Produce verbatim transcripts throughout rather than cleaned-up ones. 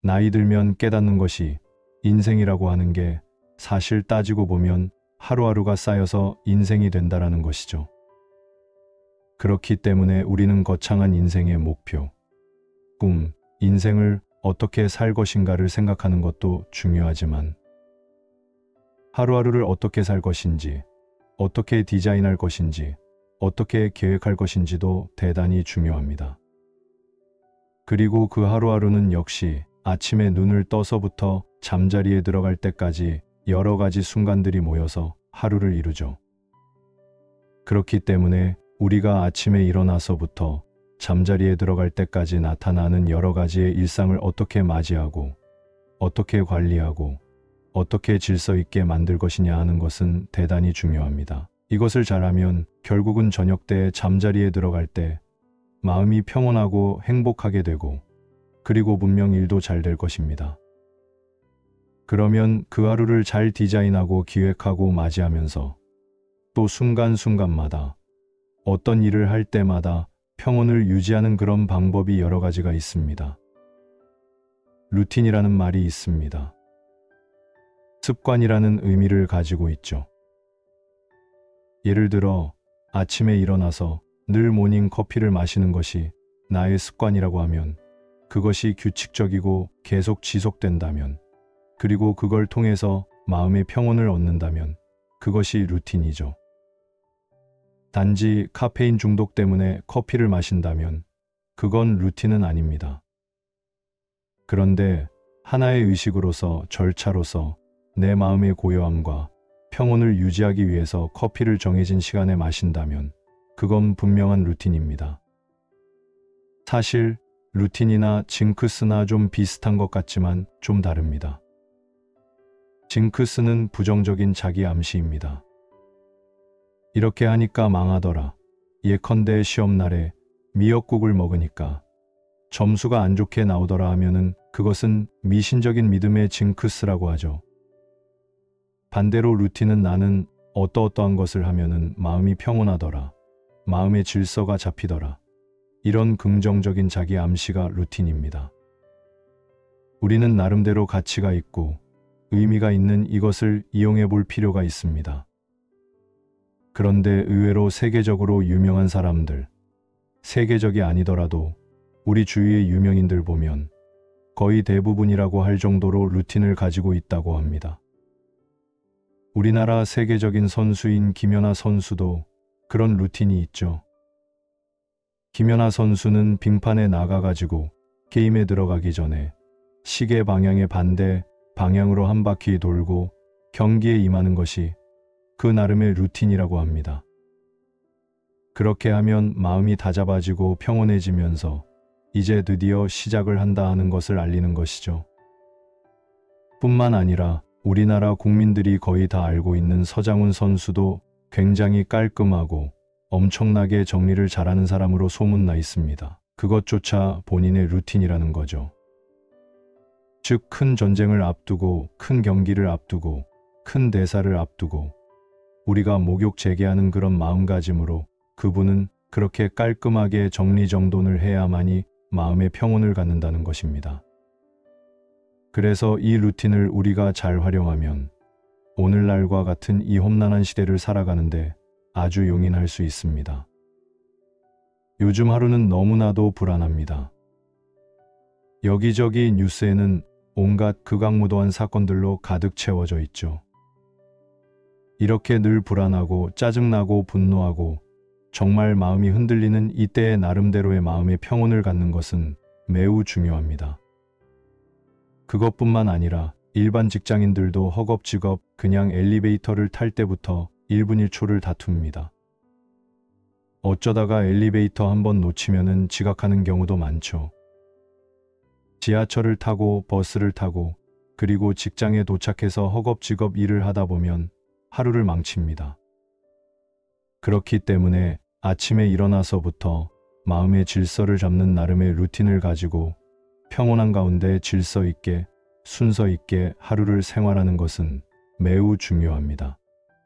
나이 들면 깨닫는 것이 인생이라고 하는 게 사실 따지고 보면 하루하루가 쌓여서 인생이 된다라는 것이죠. 그렇기 때문에 우리는 거창한 인생의 목표, 꿈, 인생을 어떻게 살 것인가를 생각하는 것도 중요하지만 하루하루를 어떻게 살 것인지, 어떻게 디자인할 것인지, 어떻게 계획할 것인지도 대단히 중요합니다. 그리고 그 하루하루는 역시 아침에 눈을 떠서부터 잠자리에 들어갈 때까지 여러 가지 순간들이 모여서 하루를 이루죠. 그렇기 때문에 우리가 아침에 일어나서부터 잠자리에 들어갈 때까지 나타나는 여러 가지의 일상을 어떻게 맞이하고, 어떻게 관리하고, 어떻게 질서 있게 만들 것이냐 하는 것은 대단히 중요합니다. 이것을 잘하면 결국은 저녁 때 잠자리에 들어갈 때 마음이 평온하고 행복하게 되고, 그리고 분명 일도 잘 될 것입니다. 그러면 그 하루를 잘 디자인하고 기획하고 맞이하면서 또 순간순간마다 어떤 일을 할 때마다 평온을 유지하는 그런 방법이 여러 가지가 있습니다. 루틴이라는 말이 있습니다. 습관이라는 의미를 가지고 있죠. 예를 들어 아침에 일어나서 늘 모닝 커피를 마시는 것이 나의 습관이라고 하면, 그것이 규칙적이고 계속 지속된다면, 그리고 그걸 통해서 마음의 평온을 얻는다면 그것이 루틴이죠. 단지 카페인 중독 때문에 커피를 마신다면 그건 루틴은 아닙니다. 그런데 하나의 의식으로서, 절차로서 내 마음의 고요함과 평온을 유지하기 위해서 커피를 정해진 시간에 마신다면 그건 분명한 루틴입니다. 사실 루틴이나 징크스나 좀 비슷한 것 같지만 좀 다릅니다. 징크스는 부정적인 자기 암시입니다. 이렇게 하니까 망하더라. 예컨대 시험날에 미역국을 먹으니까 점수가 안 좋게 나오더라 하면은 그것은 미신적인 믿음의 징크스라고 하죠. 반대로 루틴은 나는 어떠어떠한 것을 하면은 마음이 평온하더라, 마음의 질서가 잡히더라, 이런 긍정적인 자기 암시가 루틴입니다. 우리는 나름대로 가치가 있고 의미가 있는 이것을 이용해 볼 필요가 있습니다. 그런데 의외로 세계적으로 유명한 사람들, 세계적이 아니더라도 우리 주위의 유명인들 보면 거의 대부분이라고 할 정도로 루틴을 가지고 있다고 합니다. 우리나라 세계적인 선수인 김연아 선수도 그런 루틴이 있죠. 김연아 선수는 빙판에 나가가지고 게임에 들어가기 전에 시계 방향의 반대 방향으로 한 바퀴 돌고 경기에 임하는 것이 그 나름의 루틴이라고 합니다. 그렇게 하면 마음이 다잡아지고 평온해지면서 이제 드디어 시작을 한다 하는 것을 알리는 것이죠. 뿐만 아니라 우리나라 국민들이 거의 다 알고 있는 서장훈 선수도 굉장히 깔끔하고 엄청나게 정리를 잘하는 사람으로 소문나 있습니다. 그것조차 본인의 루틴이라는 거죠. 즉, 큰 전쟁을 앞두고, 큰 경기를 앞두고, 큰 대사를 앞두고 우리가 목욕 재개하는 그런 마음가짐으로 그분은 그렇게 깔끔하게 정리정돈을 해야만이 마음의 평온을 갖는다는 것입니다. 그래서 이 루틴을 우리가 잘 활용하면 오늘날과 같은 이 험난한 시대를 살아가는데 아주 용인할 수 있습니다. 요즘 하루는 너무나도 불안합니다. 여기저기 뉴스에는 온갖 극악무도한 사건들로 가득 채워져 있죠. 이렇게 늘 불안하고 짜증나고 분노하고 정말 마음이 흔들리는 이때의 나름대로의 마음의 평온을 갖는 것은 매우 중요합니다. 그것뿐만 아니라 일반 직장인들도 허겁지겁 그냥 엘리베이터를 탈 때부터 일 분 일 초를 다툽니다. 어쩌다가 엘리베이터 한번 놓치면은 지각하는 경우도 많죠. 지하철을 타고 버스를 타고 그리고 직장에 도착해서 허겁지겁 일을 하다 보면 하루를 망칩니다. 그렇기 때문에 아침에 일어나서부터 마음의 질서를 잡는 나름의 루틴을 가지고 평온한 가운데 질서 있게 순서 있게 하루를 생활하는 것은 매우 중요합니다.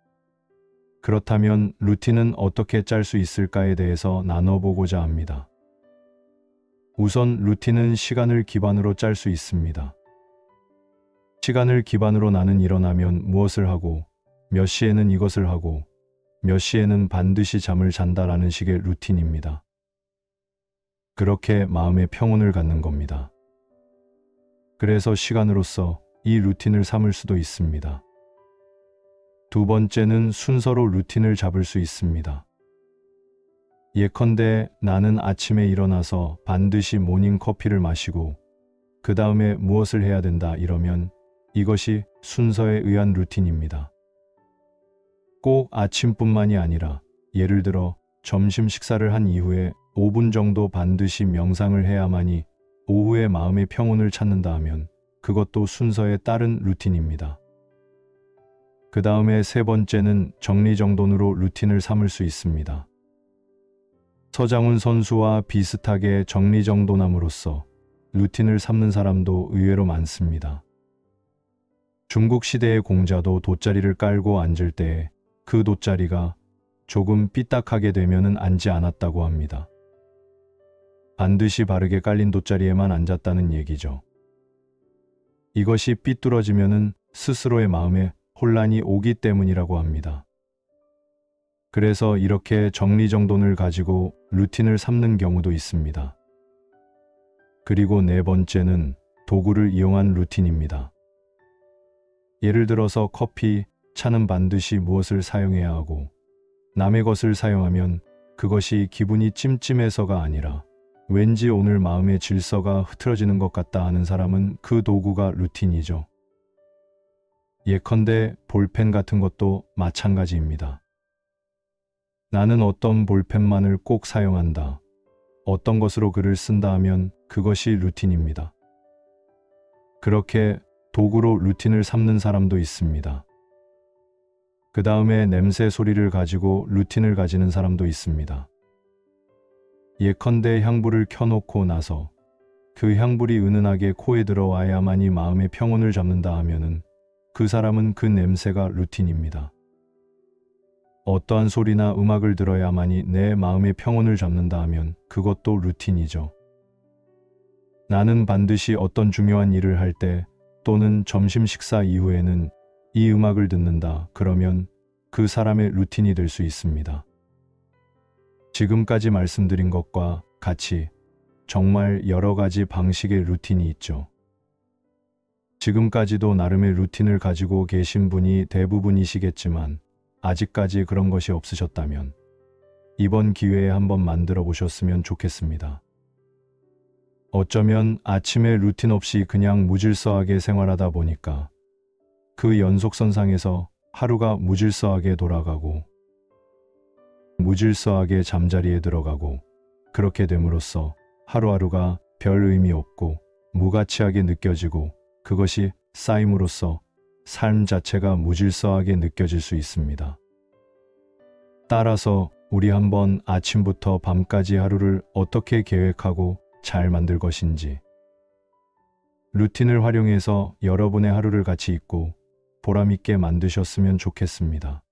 그렇다면 루틴은 어떻게 짤 수 있을까에 대해서 나눠보고자 합니다. 우선 루틴은 시간을 기반으로 짤 수 있습니다. 시간을 기반으로 나는 일어나면 무엇을 하고, 몇 시에는 이것을 하고, 몇 시에는 반드시 잠을 잔다라는 식의 루틴입니다. 그렇게 마음의 평온을 갖는 겁니다. 그래서 시간으로서 이 루틴을 삼을 수도 있습니다. 두 번째는 순서로 루틴을 잡을 수 있습니다. 예컨대 나는 아침에 일어나서 반드시 모닝 커피를 마시고 그 다음에 무엇을 해야 된다 이러면 이것이 순서에 의한 루틴입니다. 꼭 아침뿐만이 아니라 예를 들어 점심 식사를 한 이후에 오 분 정도 반드시 명상을 해야만이 오후에 마음의 평온을 찾는다 하면 그것도 순서에 따른 루틴입니다. 그 다음에 세 번째는 정리정돈으로 루틴을 삼을 수 있습니다. 서장훈 선수와 비슷하게 정리정돈함으로써 루틴을 삼는 사람도 의외로 많습니다. 중국 시대의 공자도 돗자리를 깔고 앉을 때에 그 돗자리가 조금 삐딱하게 되면은 앉지 않았다고 합니다. 반드시 바르게 깔린 돗자리에만 앉았다는 얘기죠. 이것이 삐뚤어지면은 스스로의 마음에 혼란이 오기 때문이라고 합니다. 그래서 이렇게 정리정돈을 가지고 루틴을 삼는 경우도 있습니다. 그리고 네 번째는 도구를 이용한 루틴입니다. 예를 들어서 커피, 차는 반드시 무엇을 사용해야 하고 남의 것을 사용하면 그것이 기분이 찜찜해서가 아니라 왠지 오늘 마음의 질서가 흐트러지는 것 같다 하는 사람은 그 도구가 루틴이죠. 예컨대 볼펜 같은 것도 마찬가지입니다. 나는 어떤 볼펜만을 꼭 사용한다. 어떤 것으로 글을 쓴다 하면 그것이 루틴입니다. 그렇게 도구로 루틴을 삼는 사람도 있습니다. 그 다음에 냄새 소리를 가지고 루틴을 가지는 사람도 있습니다. 예컨대 향불을 켜놓고 나서 그 향불이 은은하게 코에 들어와야만이 마음의 평온을 잡는다 하면은 그 사람은 그 냄새가 루틴입니다. 어떠한 소리나 음악을 들어야만이 내 마음의 평온을 잡는다 하면 그것도 루틴이죠. 나는 반드시 어떤 중요한 일을 할 때 또는 점심 식사 이후에는 이 음악을 듣는다 그러면 그 사람의 루틴이 될 수 있습니다. 지금까지 말씀드린 것과 같이 정말 여러 가지 방식의 루틴이 있죠. 지금까지도 나름의 루틴을 가지고 계신 분이 대부분이시겠지만 아직까지 그런 것이 없으셨다면 이번 기회에 한번 만들어 보셨으면 좋겠습니다. 어쩌면 아침에 루틴 없이 그냥 무질서하게 생활하다 보니까 그 연속선상에서 하루가 무질서하게 돌아가고 무질서하게 잠자리에 들어가고 그렇게 됨으로써 하루하루가 별 의미 없고 무가치하게 느껴지고 그것이 쌓임으로써 삶 자체가 무질서하게 느껴질 수 있습니다. 따라서 우리 한번 아침부터 밤까지 하루를 어떻게 계획하고 잘 만들 것인지 루틴을 활용해서 여러분의 하루를 같이 있고 보람있게 만드셨으면 좋겠습니다.